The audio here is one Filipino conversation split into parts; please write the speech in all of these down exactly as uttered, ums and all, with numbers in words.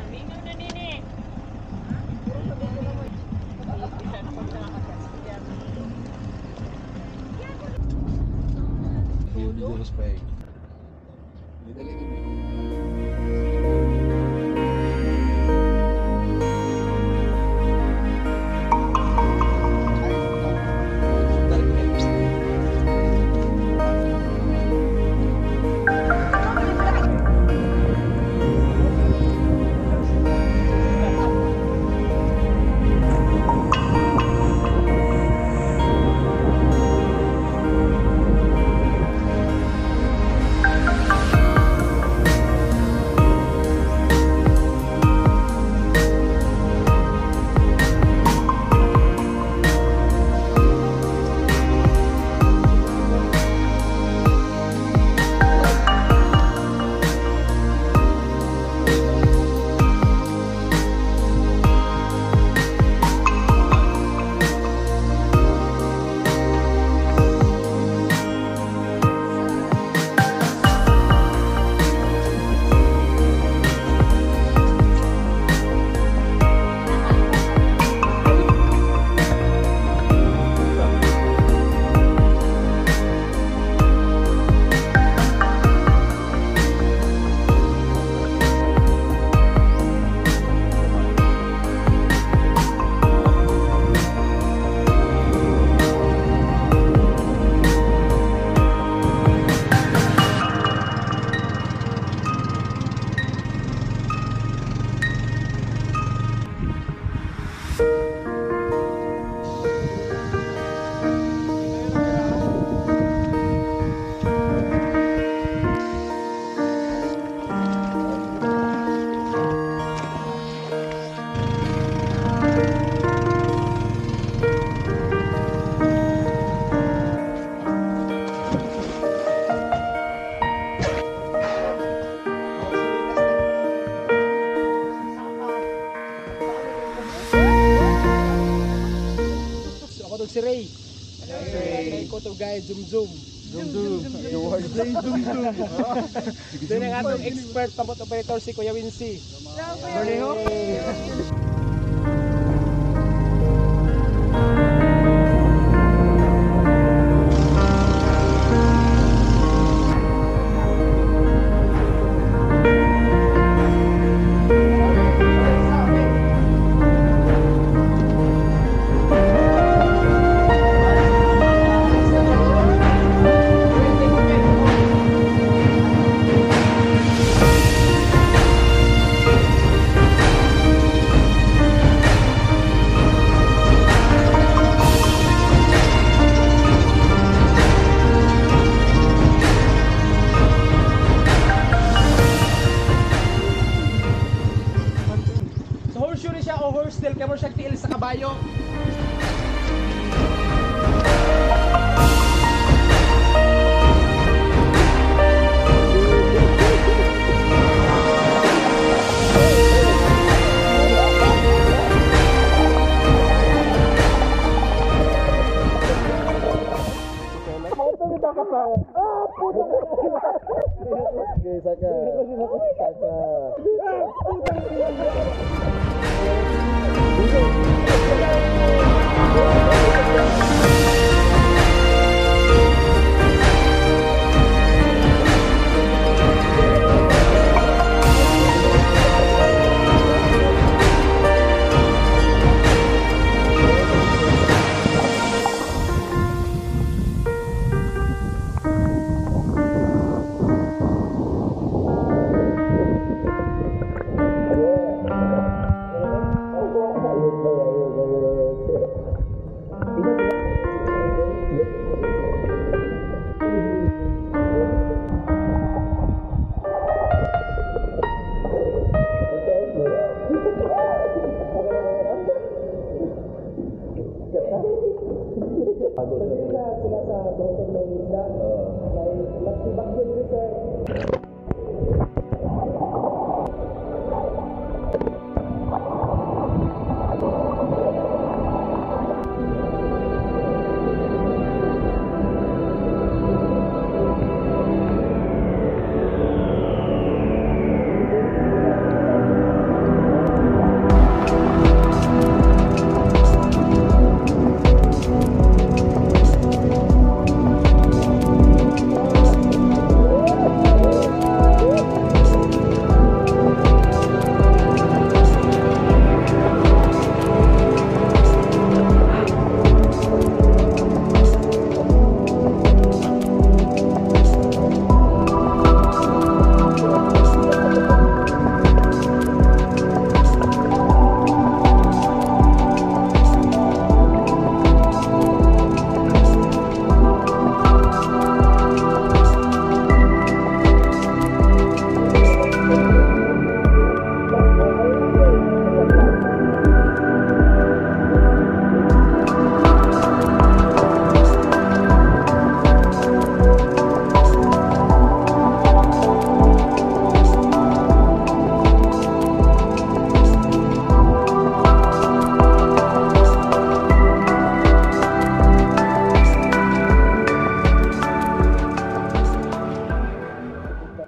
Mingaw na nini. Todo respeito. Si Ray. May ko to guide zoom zoom. Zoom zoom. The word say zoom zoom. Doon ang atong expert pamot operator si Kuya Wincy. Berneho. O horse tail kamo siya tiil sa kabayo. Yeah.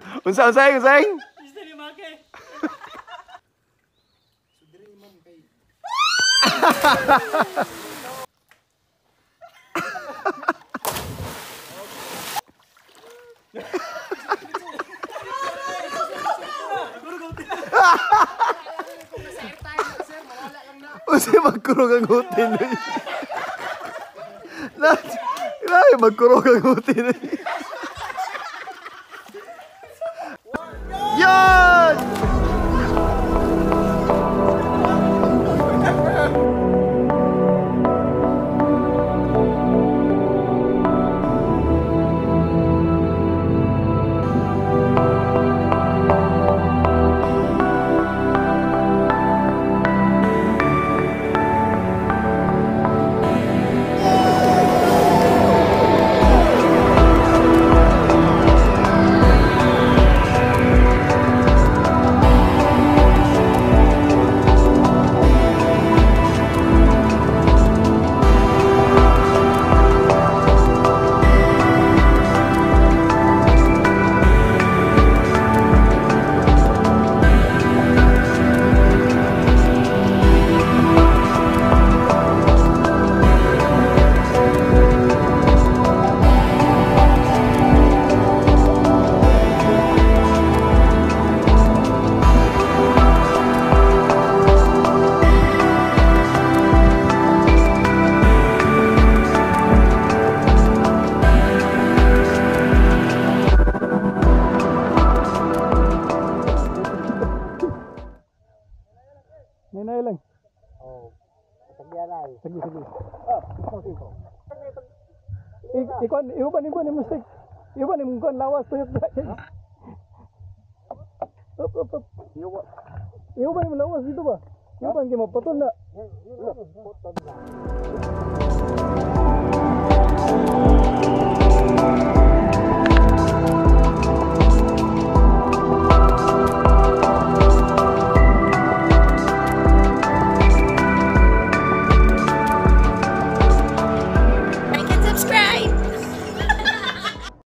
Unsa unsay unsay? Gusto ni Maki. Unsay magkurog ang hutin. Na, grabe magkurog ang hutin. Yan! Ninay lang. Oh. Sagyaray. Sige, sige. Ah, okay. Ik ikon, iuban mo ni musik. Iuban mo kon lawas tuyok da. Up, up, up. Iuban. Iuban mo lawas dito ba? Iuban gyud maputol na. Putol na.